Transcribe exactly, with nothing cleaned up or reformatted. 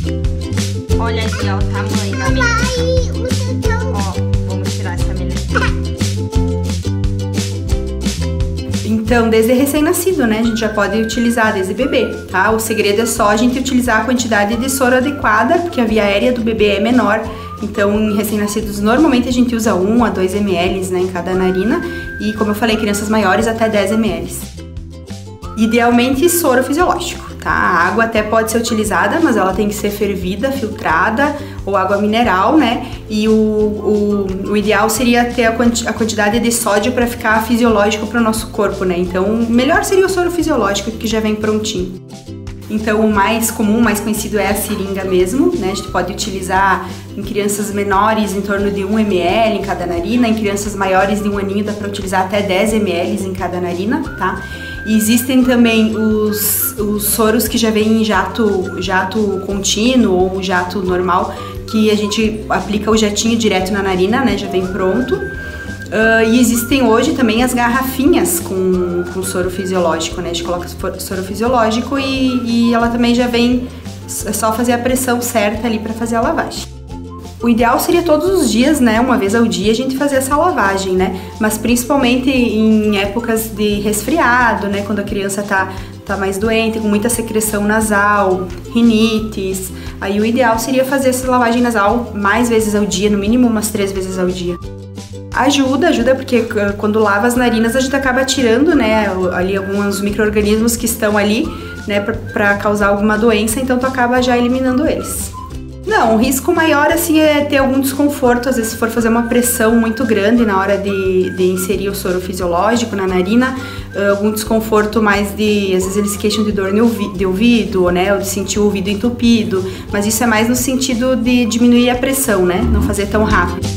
Olha ali, ó, o tamanho da meleca. Ó, vamos tirar essa meleca. Então, desde recém-nascido, né, a gente já pode utilizar desde bebê, tá? O segredo é só a gente utilizar a quantidade de soro adequada, porque a via aérea do bebê é menor. Então, em recém-nascidos, normalmente a gente usa um a dois mililitros, né, em cada narina. E, como eu falei, crianças maiores até dez mililitros. Idealmente, soro fisiológico, tá? A água até pode ser utilizada, mas ela tem que ser fervida, filtrada, ou água mineral, né? E o, o, o ideal seria ter a, quanti a quantidade de sódio para ficar fisiológico para o nosso corpo, né? Então, melhor seria o soro fisiológico, que já vem prontinho. Então, o mais comum, mais conhecido é a seringa mesmo, né? A gente pode utilizar em crianças menores em torno de um mililitro em cada narina, em crianças maiores de um aninho dá para utilizar até dez mililitros em cada narina, tá? E existem também os, os soros que já vêm em jato, jato contínuo ou jato normal, que a gente aplica o jatinho direto na narina, né? Já vem pronto. Uh, e existem hoje também as garrafinhas com, com soro fisiológico, né? A gente coloca soro fisiológico e, e ela também já vem, é só fazer a pressão certa ali para fazer a lavagem. O ideal seria todos os dias, né, uma vez ao dia, a gente fazer essa lavagem, né? Mas principalmente em épocas de resfriado, né, quando a criança tá, tá mais doente, com muita secreção nasal, rinites, aí o ideal seria fazer essa lavagem nasal mais vezes ao dia, no mínimo umas três vezes ao dia. Ajuda, ajuda porque quando lava as narinas a gente acaba tirando, né, ali alguns micro-organismos que estão ali, né, pra, pra causar alguma doença, então tu acaba já eliminando eles. Não, o risco maior, assim, é ter algum desconforto, às vezes se for fazer uma pressão muito grande na hora de, de inserir o soro fisiológico na narina, algum desconforto mais de, às vezes eles se queixam de dor de ouvido, né, ou de sentir o ouvido entupido, mas isso é mais no sentido de diminuir a pressão, né, não fazer tão rápido.